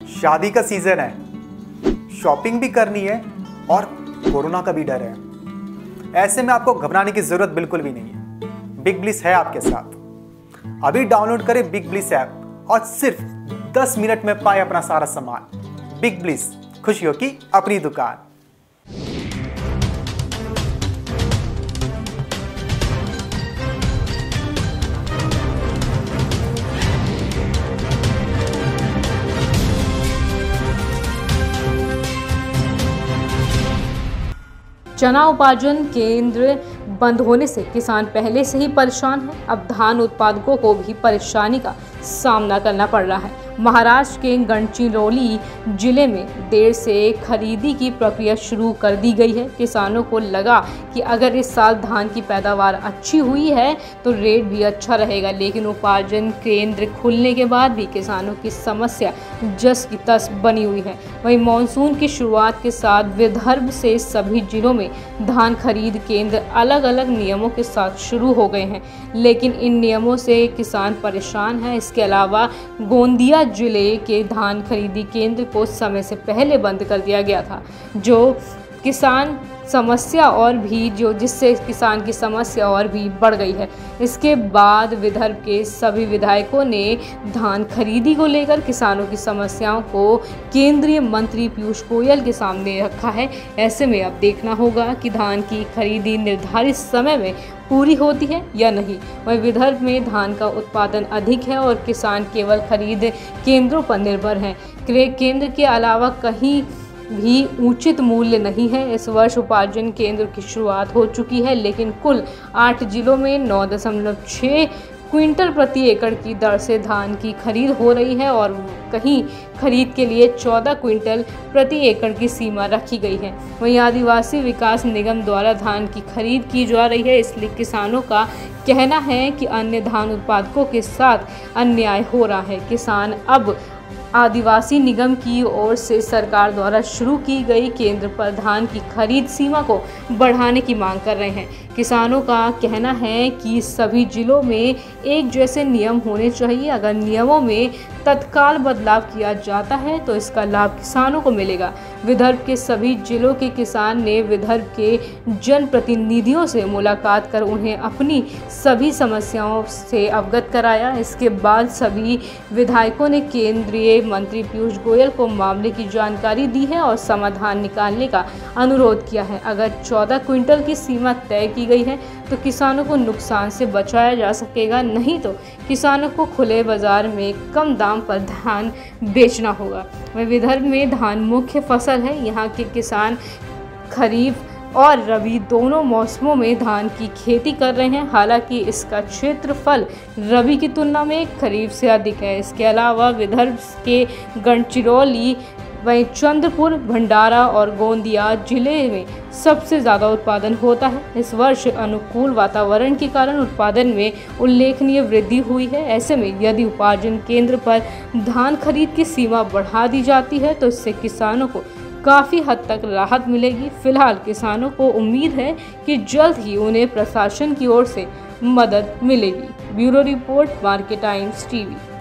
शादी का सीजन है, शॉपिंग भी करनी है और कोरोना का भी डर है। ऐसे में आपको घबराने की जरूरत बिल्कुल भी नहीं है। बिग ब्लिस है आपके साथ। अभी डाउनलोड करें बिग ब्लिस ऐप और सिर्फ 10 मिनट में पाए अपना सारा सामान। बिग ब्लिस, खुशियों की अपनी दुकान। चना उपार्जन केंद्र बंद होने से किसान पहले से ही परेशान है। अब धान उत्पादकों को भी परेशानी का सामना करना पड़ रहा है। महाराष्ट्र के गढ़चिरौली जिले में देर से खरीदी की प्रक्रिया शुरू कर दी गई है। किसानों को लगा कि अगर इस साल धान की पैदावार अच्छी हुई है तो रेट भी अच्छा रहेगा, लेकिन उपार्जन केंद्र खुलने के बाद भी किसानों की समस्या जस की तस बनी हुई है। वहीं मानसून की शुरुआत के साथ विदर्भ से सभी जिलों में धान खरीद केंद्र अलग अलग नियमों के साथ शुरू हो गए हैं, लेकिन इन नियमों से किसान परेशान है। इसके अलावा गोंदिया जिले के धान खरीदी केंद्र को समय से पहले बंद कर दिया गया था, जिससे किसान की समस्या और भी बढ़ गई है। इसके बाद विदर्भ के सभी विधायकों ने धान खरीदी को लेकर किसानों की समस्याओं को केंद्रीय मंत्री पीयूष गोयल के सामने रखा है। ऐसे में अब देखना होगा कि धान की खरीदी निर्धारित समय में पूरी होती है या नहीं। वहीं विदर्भ में धान का उत्पादन अधिक है और किसान केवल खरीद केंद्रों पर निर्भर हैं। क्रय केंद्र के अलावा कहीं भी उचित मूल्य नहीं है। इस वर्ष उपार्जन केंद्र की शुरुआत हो चुकी है, लेकिन कुल 8 जिलों में 9.6 क्विंटल प्रति एकड़ की दर से धान की खरीद हो रही है और कहीं खरीद के लिए 14 क्विंटल प्रति एकड़ की सीमा रखी गई है। वहीं आदिवासी विकास निगम द्वारा धान की खरीद की जा रही है, इसलिए किसानों का कहना है कि अन्य धान उत्पादकों के साथ अन्याय हो रहा है। किसान अब आदिवासी निगम की ओर से सरकार द्वारा शुरू की गई केंद्र पर धान की खरीद सीमा को बढ़ाने की मांग कर रहे हैं। किसानों का कहना है कि सभी जिलों में एक जैसे नियम होने चाहिए। अगर नियमों में तत्काल बदलाव किया जाता है तो इसका लाभ किसानों को मिलेगा। विदर्भ के सभी जिलों के किसान ने विदर्भ के जनप्रतिनिधियों से मुलाकात कर उन्हें अपनी सभी समस्याओं से अवगत कराया। इसके बाद सभी विधायकों ने केंद्रीय मंत्री पीयूष गोयल को मामले की जानकारी दी है और समाधान निकालने का अनुरोध किया है। अगर 14 क्विंटल की सीमा तय की गई है तो किसानों को नुकसान से बचाया जा सकेगा, नहीं तो किसानों को खुले बाजार में कम दाम पर धान बेचना होगा। वह विदर्भ में धान मुख्य फसल है। यहाँ के किसान खरीफ और रबी दोनों मौसमों में धान की खेती कर रहे हैं। हालांकि इसका क्षेत्रफल रबी की तुलना में खरीफ से अधिक है। इसके अलावा विदर्भ के गढ़चिरौली, वहीं चंद्रपुर, भंडारा और गोंदिया जिले में सबसे ज़्यादा उत्पादन होता है। इस वर्ष अनुकूल वातावरण के कारण उत्पादन में उल्लेखनीय वृद्धि हुई है। ऐसे में यदि उपार्जन केंद्र पर धान खरीद की सीमा बढ़ा दी जाती है तो इससे किसानों को काफ़ी हद तक राहत मिलेगी। फिलहाल किसानों को उम्मीद है कि जल्द ही उन्हें प्रशासन की ओर से मदद मिलेगी। Bureau report, market times TV.